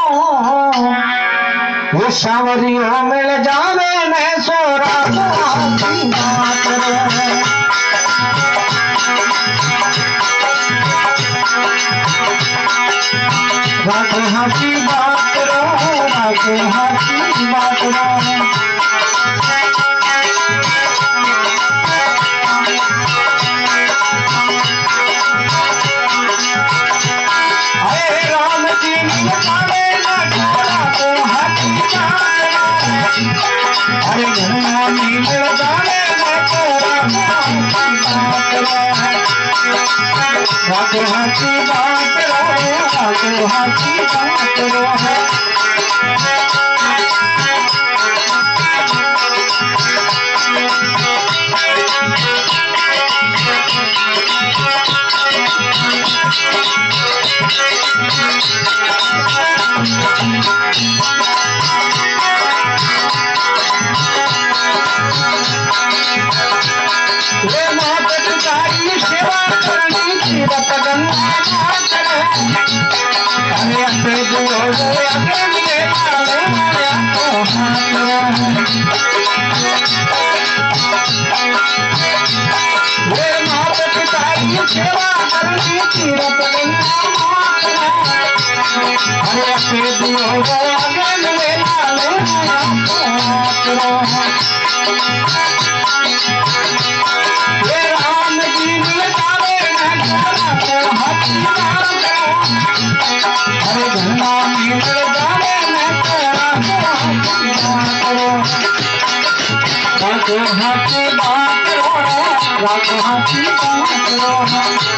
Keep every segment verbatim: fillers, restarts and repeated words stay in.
ये सांवरियों मिल जावे ने सोरा की बात रे। राखे हाथी बात रो, राखे हाथी बात रो। अरे राम जी निकाले ना छोड़ा को हाथी बात रो। अरे घुमानी मिल जावे ना छोड़ा को हाथी बात रो। राखे हाथी बात रो, राखे हाथी बात रो। ये माता पिता की सेवा करनी तीरथ गंगा घाट रे। अरे अपने जो हो अपने मिले मारे मारे तो हाथ रे। ये माता पिता की सेवा करनी तीरथ गंगा घाट रे। अरे अपने जो हो अपने मिले मारे मारे तो हाथ रे। ये राम जी निकाले ना छोड़ा को हाथी बात रो। अरे घुमा मिल जावे ना छोड़ा को हाथी बात रो। राखे हाथी बात रो, राखे हाथी बात रो।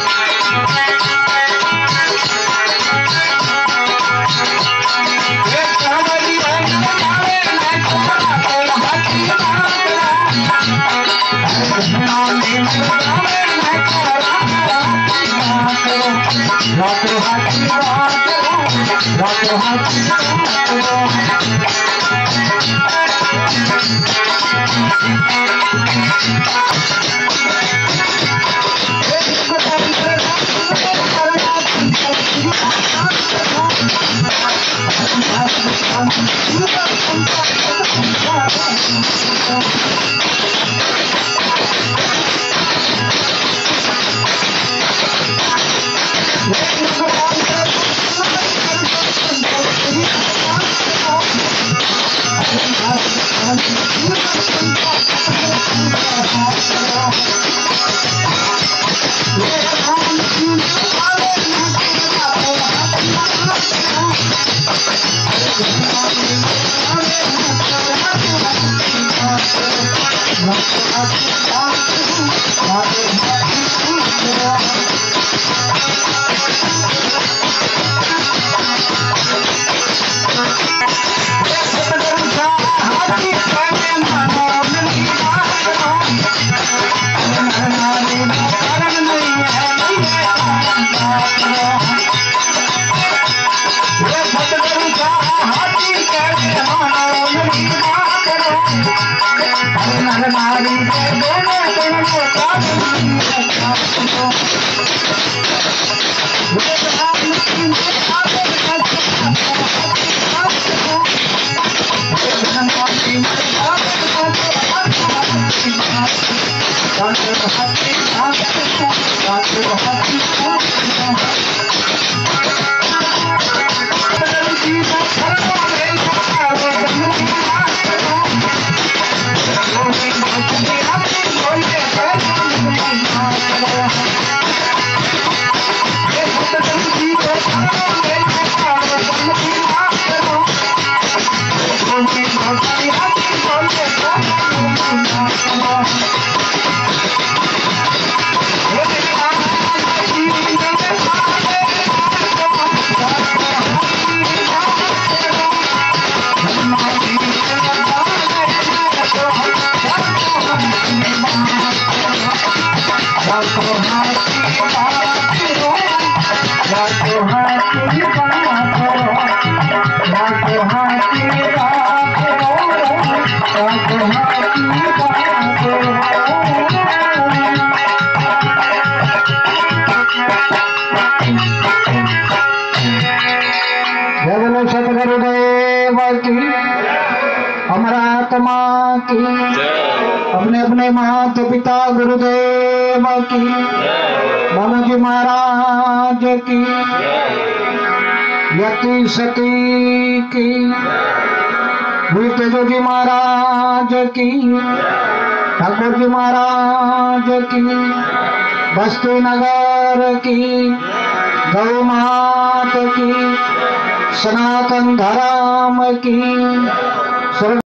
ये सांवरियों मिल जावे ना छोड़ा को हाथी बात रो। घुमानी मिल जावे ना छोड़ा को हाथी बात रो। राखे हाथी बात रो, राखे हाथी बात रो। बोलो सतगुरुदेव की, अमरात्मा की, अपने अपने माता पिता गुरुदेव की, बालाजी महाराज की, यति सती की, वीर जोगी महाराज की, ठाकुर जी महाराज की, बस्ती नगर की, गौ मात की, सनातन धर्म की।